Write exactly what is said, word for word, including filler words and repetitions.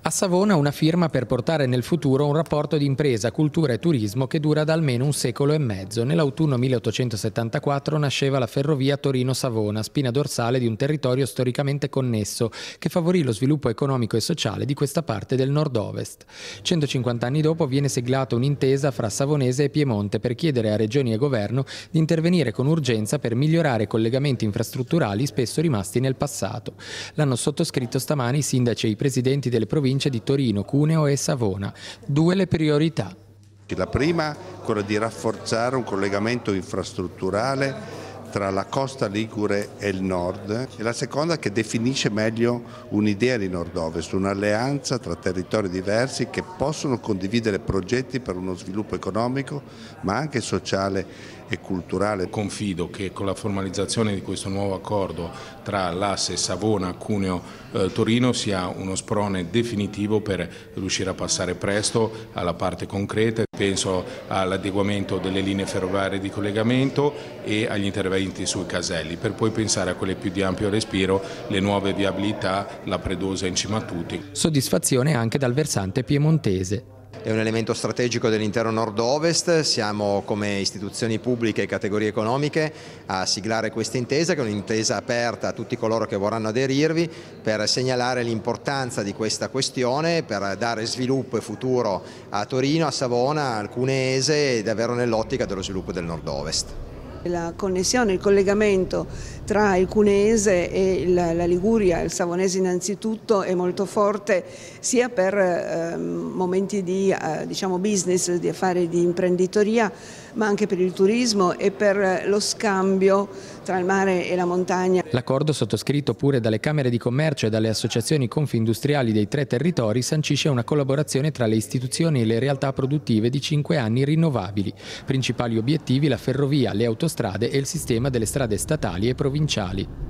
A Savona una firma per portare nel futuro un rapporto di impresa, cultura e turismo che dura da almeno un secolo e mezzo. Nell'autunno milleottocentosettantaquattro nasceva la ferrovia Torino-Savona, spina dorsale di un territorio storicamente connesso che favorì lo sviluppo economico e sociale di questa parte del nord-ovest. centocinquanta anni dopo viene siglata un'intesa fra Savonese e Piemonte per chiedere a regioni e governo di intervenire con urgenza per migliorare i collegamenti infrastrutturali spesso rimasti nel passato. L'hanno sottoscritto stamani i sindaci e i presidenti delle province di Torino, Cuneo e Savona. Due le priorità. La prima, quella di rafforzare un collegamento infrastrutturale tra la costa ligure e il nord, e la seconda che definisce meglio un'idea di nord-ovest, un'alleanza tra territori diversi che possono condividere progetti per uno sviluppo economico ma anche sociale e culturale. Confido che con la formalizzazione di questo nuovo accordo tra l'asse Savona-Cuneo-Torino sia uno sprone definitivo per riuscire a passare presto alla parte concreta. Penso all'adeguamento delle linee ferroviarie di collegamento e agli interventi sui caselli, per poi pensare a quelle più di ampio respiro, le nuove viabilità, la Predosa in cima a tutti. Soddisfazione anche dal versante piemontese. È un elemento strategico dell'intero nord-ovest, siamo come istituzioni pubbliche e categorie economiche a siglare questa intesa, che è un'intesa aperta a tutti coloro che vorranno aderirvi, per segnalare l'importanza di questa questione, per dare sviluppo e futuro a Torino, a Savona, al Cuneese e davvero nell'ottica dello sviluppo del nord-ovest. La connessione, il collegamento tra il Cuneese e la Liguria, il Savonese innanzitutto, è molto forte sia per eh, momenti di eh, diciamo business, di affari, di imprenditoria, ma anche per il turismo e per lo scambio tra il mare e la montagna. L'accordo, sottoscritto pure dalle Camere di Commercio e dalle associazioni confindustriali dei tre territori, sancisce una collaborazione tra le istituzioni e le realtà produttive di cinque anni rinnovabili. Principali obiettivi: la ferrovia, le autostrade e il sistema delle strade statali e provinciali.